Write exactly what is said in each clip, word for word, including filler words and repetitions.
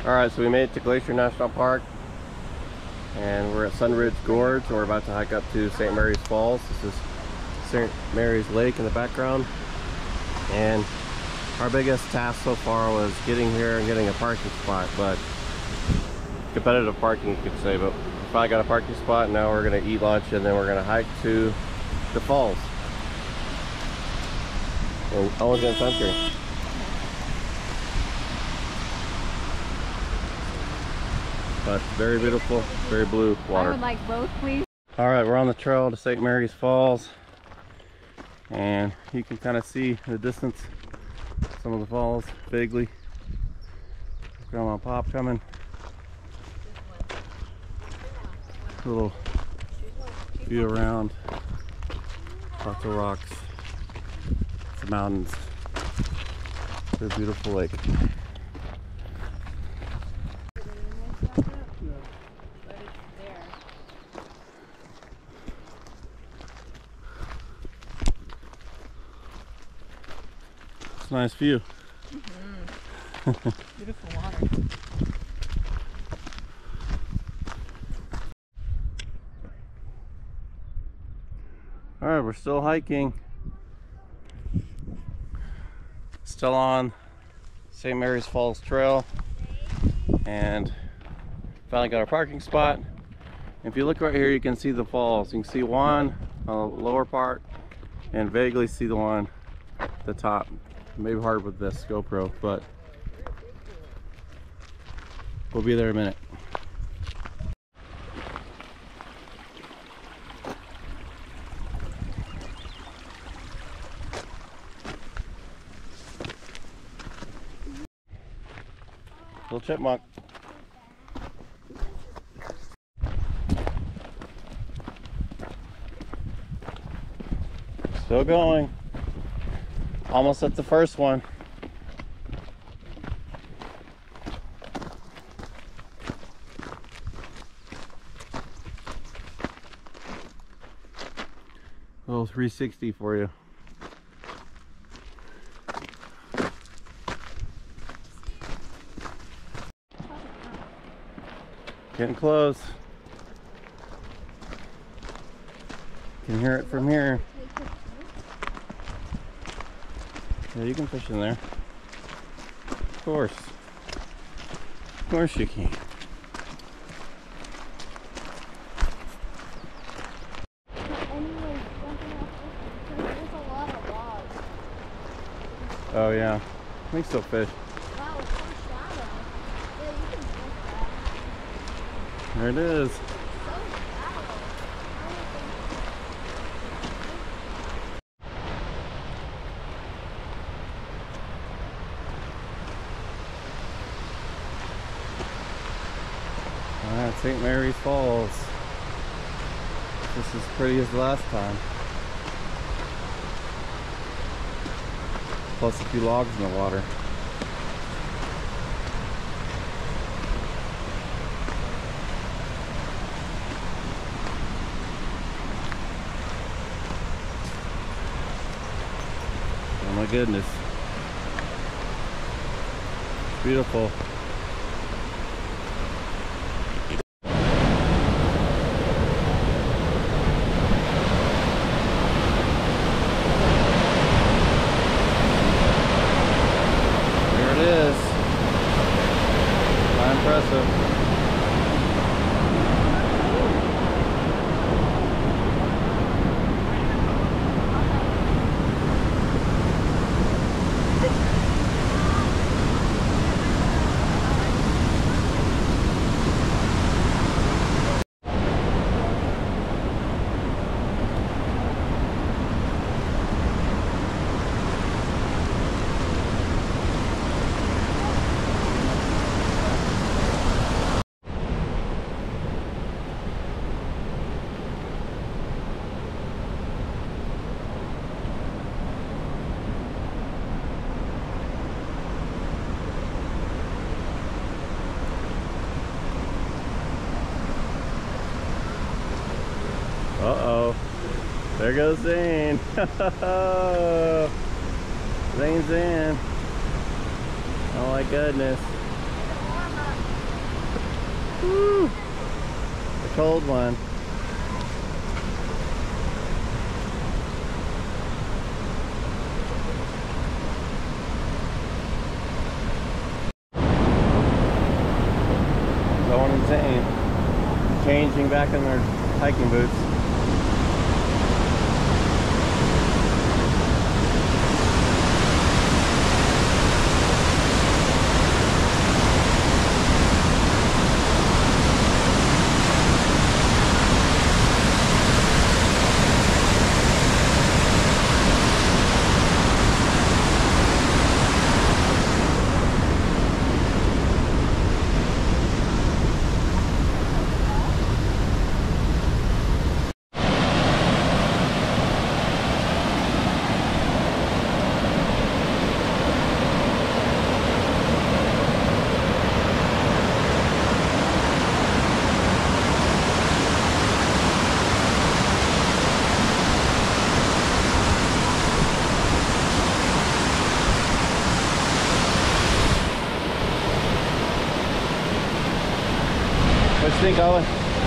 Alright, so we made it to Glacier National Park and we're at Sunridge Gorge, and we're about to hike up to Saint Mary's Falls. This is Saint Mary's Lake in the background, and our biggest task so far was getting here and getting a parking spot, but competitive parking you could say, but we finally got a parking spot. Now we're going to eat lunch and then we're going to hike to the falls. And Owen's going to sunscreen. But very beautiful, very blue water. I would like both, please. Alright, we're on the trail to Saint Mary's Falls, and you can kind of see in the distance some of the falls vaguely. Grandma and Pop coming. A little view around, lots of rocks, some mountains, very beautiful lake. It's a nice view. Mm-hmm. Beautiful water. All right, we're still hiking. Still on Saint Mary's Falls Trail, and finally got our parking spot. If you look right here, you can see the falls. You can see one on the lower part and vaguely see the one at the top. Maybe hard with this GoPro, but we'll be there in a minute. Little chipmunk. Still going. Almost at the first one. A little three sixty for you. Getting close. Can hear it from here. Yeah, you can fish in there. Of course. Of course you can. Oh yeah, I think still fish. Wow, it's so shallow. Yeah, you can fish that. There it is. Alright, Saint Mary's Falls. This is as pretty as the last time. Plus a few logs in the water. Oh my goodness. It's beautiful. Impressive. Uh-oh. There goes Zane. Zane's in. Oh my goodness. Woo. The cold one. Going insane. Changing back in their hiking boots. What do you think, Owen?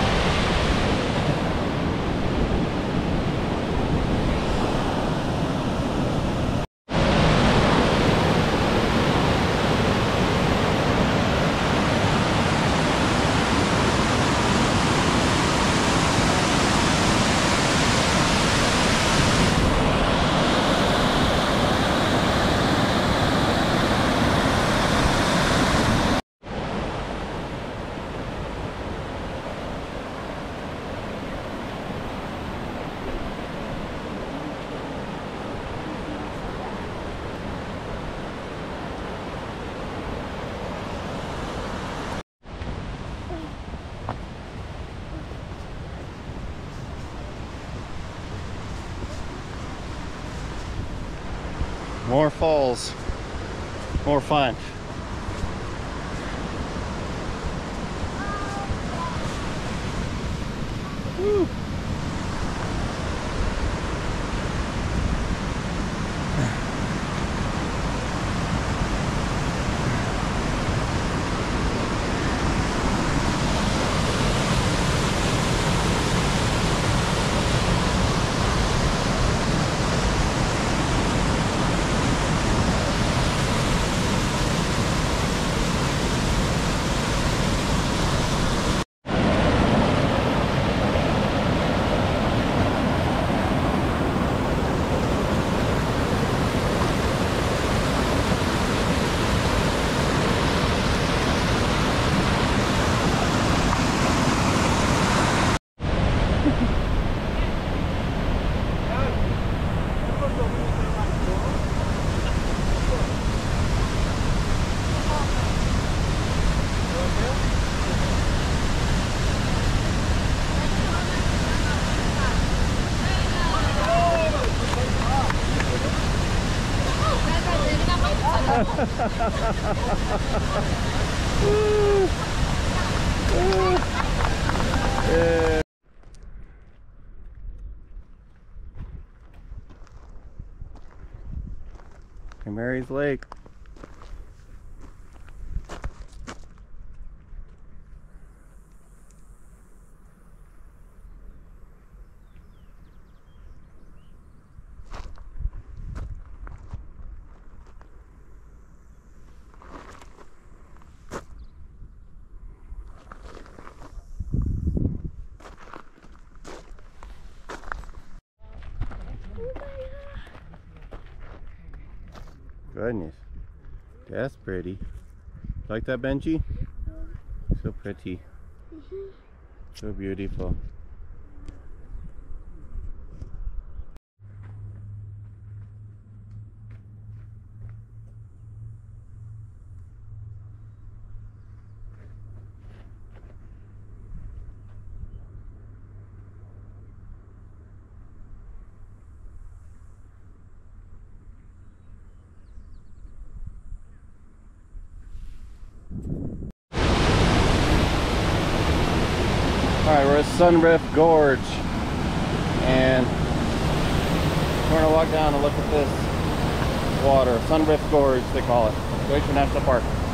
More falls, more fun. Woo. Yeah. Mary's Lake. Goodness, that's pretty. Like that, Benji? So pretty. Mm-hmm. So beautiful. Alright, we're at Sunrift Gorge, and we're going to walk down and look at this water. Sunrift Gorge, they call it. Glacier National Park.